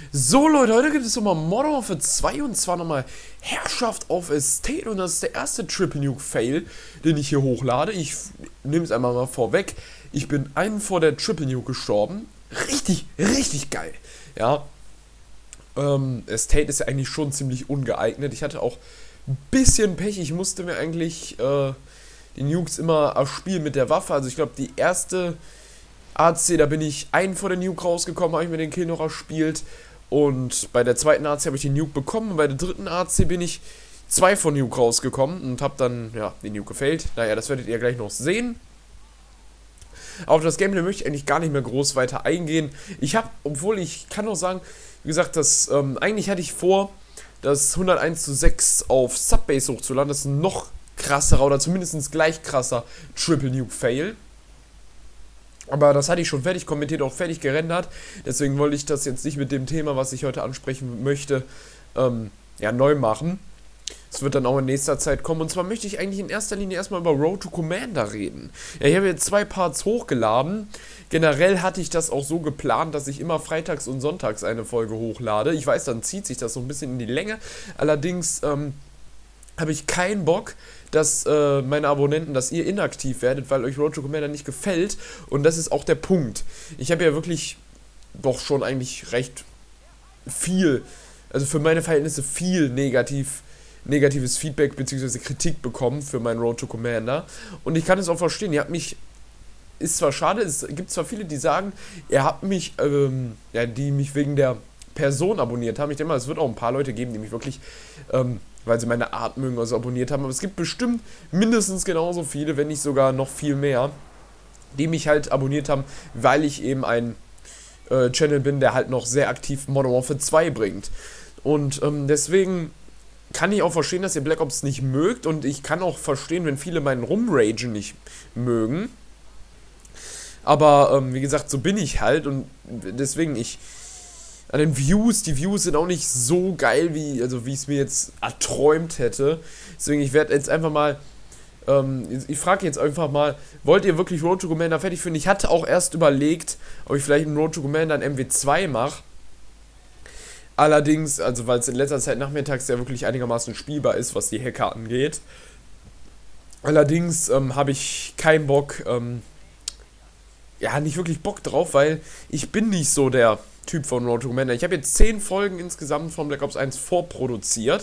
So Leute, heute gibt es nochmal Modern Warfare 2 und zwar nochmal Herrschaft auf Estate und das ist der erste Triple Nuke Fail, den ich hier hochlade. Ich nehme es einmal mal vorweg, ich bin einen vor der Triple Nuke gestorben. Richtig geil. Ja, Estate ist ja eigentlich schon ziemlich ungeeignet. Ich hatte auch ein bisschen Pech, ich musste mir eigentlich die Nukes immer erspielen mit der Waffe. Also ich glaube die erste AC, da bin ich einen vor der Nuke rausgekommen, habe ich mir den Kill noch erspielt. Und bei der zweiten AC habe ich die Nuke bekommen und bei der dritten AC bin ich zwei von Nuke rausgekommen und habe dann, ja, die Nuke gefailt. Naja, das werdet ihr gleich noch sehen. Auf das Gameplay möchte ich eigentlich gar nicht mehr groß weiter eingehen. Ich habe, obwohl ich kann auch sagen, wie gesagt, dass eigentlich hatte ich vor, das 101:6 auf Subbase hochzuladen. Das ist ein noch krasserer oder zumindest gleich krasser Triple Nuke Fail. Aber das hatte ich schon fertig kommentiert, auch fertig gerendert. Deswegen wollte ich das jetzt nicht mit dem Thema, was ich heute ansprechen möchte, ja, neu machen. Es wird dann auch in nächster Zeit kommen. Und zwar möchte ich eigentlich in erster Linie erstmal über Road to Commander reden. Ja, ich habe jetzt 2 Parts hochgeladen. Generell hatte ich das auch so geplant, dass ich immer freitags und sonntags eine Folge hochlade. Ich weiß, dann zieht sich das so ein bisschen in die Länge. Allerdings habe ich keinen Bock, dass meine Abonnenten, dass ihr inaktiv werdet, weil euch Road to Commander nicht gefällt. Und das ist auch der Punkt. Ich habe ja wirklich doch schon eigentlich recht viel, also für meine Verhältnisse viel negatives Feedback bzw. Kritik bekommen für meinen Road to Commander. Und ich kann es auch verstehen. Ihr habt mich, ist zwar schade, es gibt zwar viele, die sagen, ihr habt mich, ja, die mich wegen der Person abonniert haben. Ich denke mal, es wird auch ein paar Leute geben, die mich wirklich, weil sie meine Art mögen, also abonniert haben. Aber es gibt bestimmt mindestens genauso viele, wenn nicht sogar noch viel mehr, die mich halt abonniert haben, weil ich eben ein Channel bin, der halt noch sehr aktiv Modern Warfare 2 bringt. Und deswegen kann ich auch verstehen, dass ihr Black Ops nicht mögt. Und ich kann auch verstehen, wenn viele meinen Rumragen nicht mögen. Aber wie gesagt, so bin ich halt. Und deswegen, an den Views, die Views sind auch nicht so geil, wie ich es mir jetzt erträumt hätte. Deswegen, ich werde jetzt einfach mal, ich frage jetzt einfach mal, wollt ihr wirklich Road to Commander fertig finden? Ich hatte auch erst überlegt, ob ich vielleicht einen Road to Commander in MW2 mache. Allerdings, also weil es in letzter Zeit nachmittags ja wirklich einigermaßen spielbar ist, was die Hacker angeht. Allerdings habe ich keinen Bock, ja, nicht wirklich Bock drauf, weil ich bin nicht so der Typ von Road to Commander. Ich habe jetzt 10 Folgen insgesamt von Black Ops 1 vorproduziert.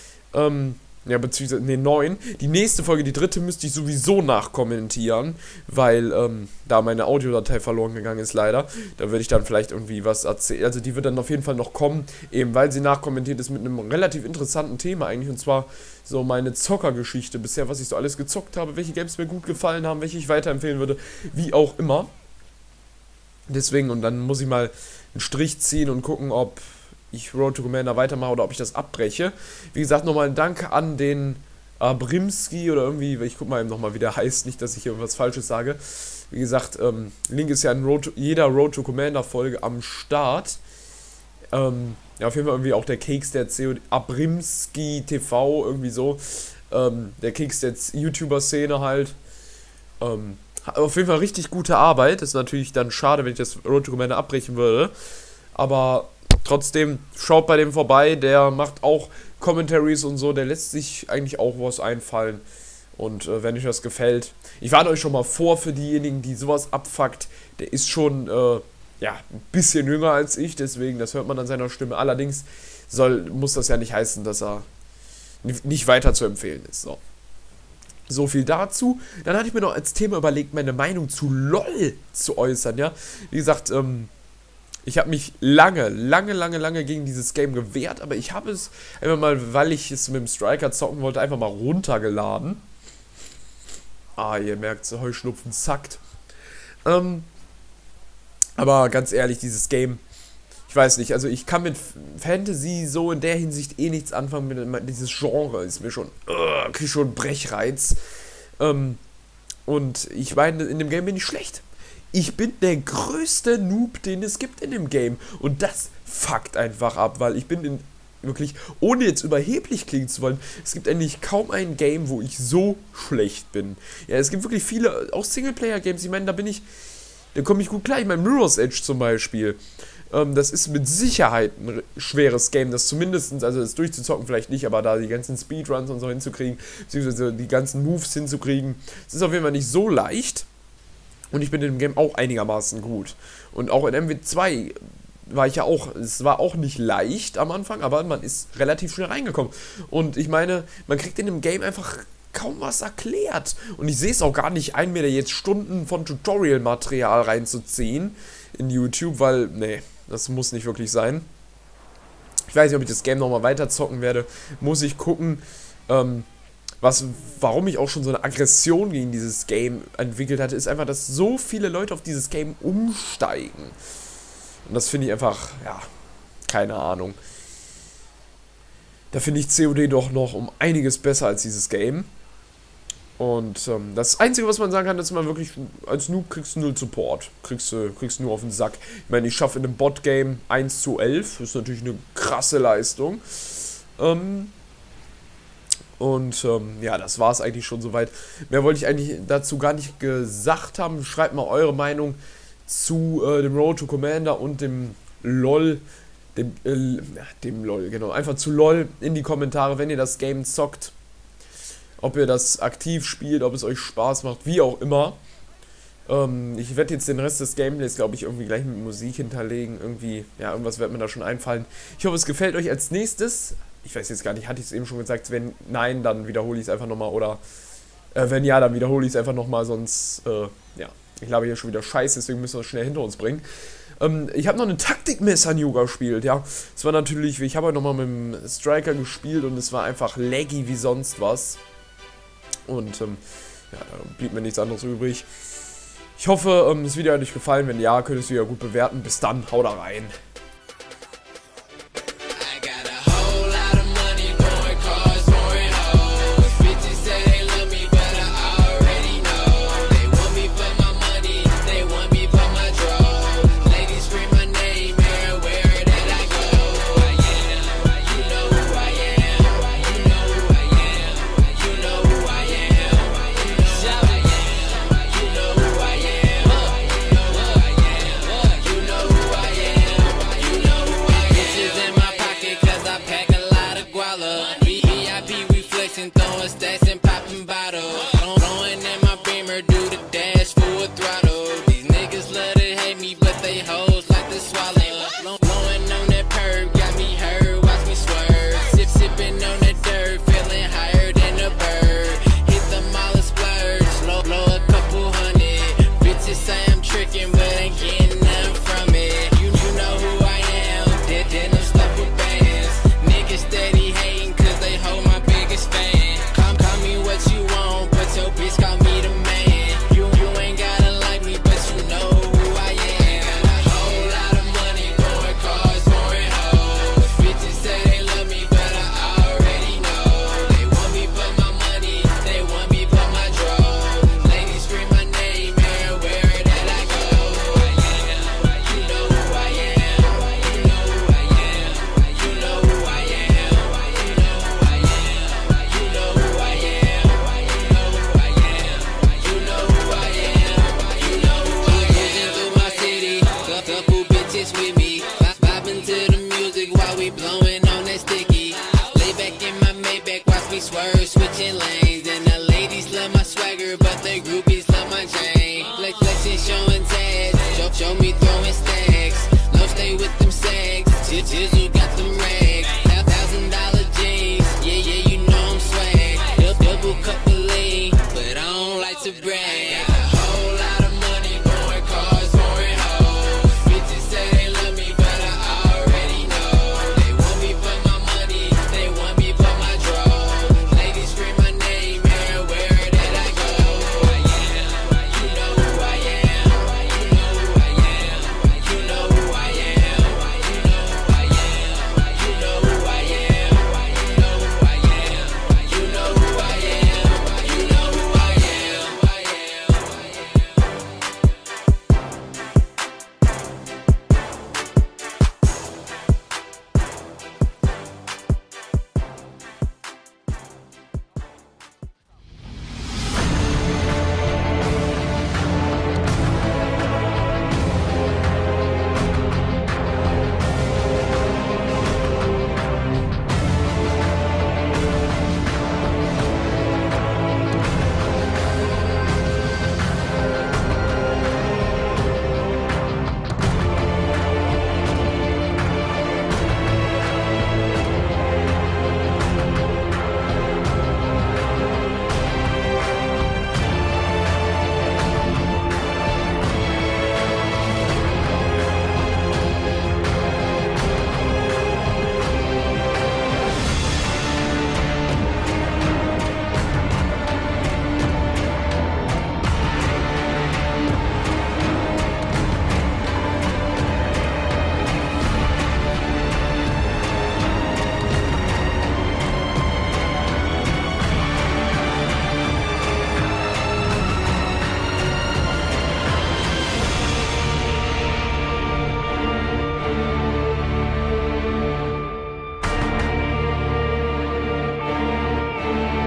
Ja, beziehungsweise, ne, 9. Die nächste Folge, die dritte, müsste ich sowieso nachkommentieren, weil da meine Audiodatei verloren gegangen ist, leider. Da würde ich dann vielleicht irgendwie was erzählen. Also die wird dann auf jeden Fall noch kommen, eben weil sie nachkommentiert ist mit einem relativ interessanten Thema eigentlich. Und zwar so meine Zockergeschichte bisher, was ich so alles gezockt habe, welche Games mir gut gefallen haben, welche ich weiterempfehlen würde, wie auch immer. Deswegen, und dann muss ich mal einen Strich ziehen und gucken, ob ich Road to Commander weitermache oder ob ich das abbreche. Wie gesagt, nochmal ein Dank an den Abrimski oder irgendwie, ich guck mal eben nochmal, wie der heißt, nicht, dass ich hier irgendwas Falsches sage. Wie gesagt, Link ist ja in jeder Road to Commander Folge am Start. Ja, auf jeden Fall irgendwie auch der Keks der COD, Abrimski TV, irgendwie so. Der Keks der YouTuber-Szene halt. Auf jeden Fall richtig gute Arbeit. Ist natürlich dann schade, wenn ich das Road to Commander abbrechen würde. Aber trotzdem, schaut bei dem vorbei. Der macht auch Commentaries und so. Der lässt sich eigentlich auch was einfallen. Und wenn euch das gefällt, ich warne euch schon mal vor für diejenigen, die sowas abfuckt. Der ist schon, ja, ein bisschen jünger als ich. Deswegen, das hört man an seiner Stimme. Allerdings muss das ja nicht heißen, dass er nicht weiter zu empfehlen ist. So viel dazu. Dann hatte ich mir noch als Thema überlegt, meine Meinung zu LOL zu äußern, ja. Wie gesagt, ich habe mich lange gegen dieses Game gewehrt, aber ich habe es einfach mal, weil ich es mit dem Striker zocken wollte, einfach mal runtergeladen. Ah, ihr merkt, Heuschnupfen zackt. Aber ganz ehrlich, dieses Game, ich weiß nicht, also ich kann mit Fantasy so in der Hinsicht eh nichts anfangen, dieses Genre ist mir schon, krieg schon Brechreiz. Und ich meine, in dem Game bin ich schlecht. Ich bin der größte Noob, den es gibt in dem Game. Und das fuckt einfach ab, weil ich bin wirklich, ohne jetzt überheblich klingen zu wollen, es gibt eigentlich kaum ein Game, wo ich so schlecht bin. Ja, es gibt wirklich viele, auch Singleplayer-Games, ich meine, da komme ich gut klar. Ich meine, Mirror's Edge zum Beispiel. Das ist mit Sicherheit ein schweres Game, das zumindest, also das durchzuzocken vielleicht nicht, aber da die ganzen Speedruns und so hinzukriegen, beziehungsweise die ganzen Moves hinzukriegen, es ist auf jeden Fall nicht so leicht. Und ich bin in dem Game auch einigermaßen gut. Und auch in MW2 war ich ja auch, es war auch nicht leicht am Anfang, aber man ist relativ schnell reingekommen. Und ich meine, man kriegt in dem Game einfach kaum was erklärt. Und ich sehe es auch gar nicht ein, mir da jetzt Stunden von Tutorial-Material reinzuziehen in YouTube, weil, nee, das muss nicht wirklich sein. Ich weiß nicht, ob ich das Game nochmal weiter zocken werde. Muss ich gucken, warum ich auch schon so eine Aggression gegen dieses Game entwickelt hatte, ist einfach, dass so viele Leute auf dieses Game umsteigen. Und das finde ich einfach, ja, keine Ahnung. Da finde ich COD doch noch um einiges besser als dieses Game. Und das Einzige, was man sagen kann, ist, man wirklich als Noob kriegst du null Support. Kriegst nur auf den Sack. Ich meine, ich schaffe in einem Bot-Game 1:11. Das ist natürlich eine krasse Leistung. Ja, das war es eigentlich schon soweit. Mehr wollte ich eigentlich dazu gar nicht gesagt haben. Schreibt mal eure Meinung zu dem Road to Commander und dem LOL. Dem LOL, genau. Einfach zu LOL in die Kommentare, wenn ihr das Game zockt. Ob ihr das aktiv spielt, ob es euch Spaß macht, wie auch immer. Ich werde jetzt den Rest des Gameplays, glaube ich, irgendwie gleich mit Musik hinterlegen. Irgendwie, ja, irgendwas wird mir da schon einfallen. Ich hoffe, es gefällt euch. Als nächstes, ich weiß jetzt gar nicht, hatte ich es eben schon gesagt, wenn nein, dann wiederhole ich es einfach nochmal. Oder wenn ja, dann wiederhole ich es einfach nochmal, sonst, ja, ich glaube hier schon wieder Scheiße, deswegen müssen wir es schnell hinter uns bringen. Ich habe noch eine Taktikmesser-Yoga gespielt, ja. Es war natürlich, ich habe heute nochmal mit dem Striker gespielt und es war einfach laggy wie sonst was. Und ja, da blieb mir nichts anderes übrig. Ich hoffe, das Video hat euch gefallen. Wenn ja, könnt ihr es wieder gut bewerten. Bis dann, haut da rein. Swerve, switching lanes, and the ladies love my swagger, but the groupies love my chain. Flexing, showing tags, show me throwing stacks. Love stay with them sags. Jizzle